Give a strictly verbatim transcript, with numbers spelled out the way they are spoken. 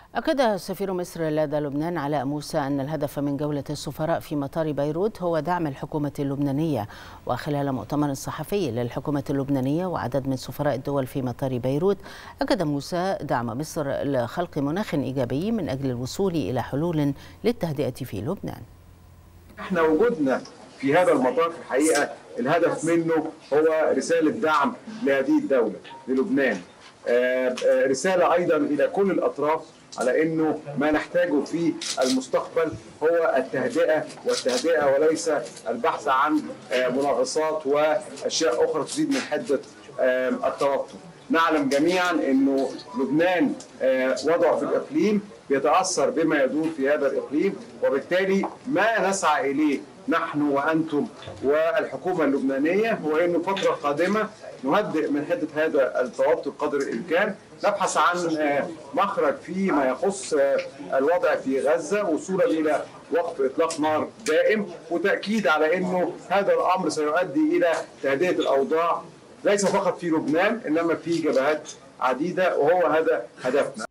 أكد سفير مصر لدى لبنان علاء موسى أن الهدف من جولة السفراء في مطار بيروت هو دعم الحكومة اللبنانية. وخلال مؤتمر صحفي للحكومة اللبنانية وعدد من سفراء الدول في مطار بيروت، أكد موسى دعم مصر لخلق مناخ إيجابي من أجل الوصول إلى حلول للتهدئة في لبنان. احنا وجودنا في هذا المطار في الحقيقة الهدف منه هو رسالة دعم لهذه الدولة للبنان، رسالة أيضا إلى كل الأطراف على أنه ما نحتاجه في المستقبل هو التهدئة والتهدئة وليس البحث عن مناغصات وأشياء أخرى تزيد من حدة التوتر. نعلم جميعا أنه لبنان وضعه في الإقليم بيتأثر بما يدور في هذا الإقليم، وبالتالي ما نسعى إليه نحن وأنتم والحكومة اللبنانية هو أنه فترة قادمة نهدئ من حدة هذا التوتر قدر الإمكان، نبحث عن مخرج فيما يخص الوضع في غزة وصولا إلى وقف إطلاق نار دائم، وتأكيد على أنه هذا الأمر سيؤدي إلى تهدئة الأوضاع ليس فقط في لبنان إنما في جبهات عديدة، وهو هذا هدفنا.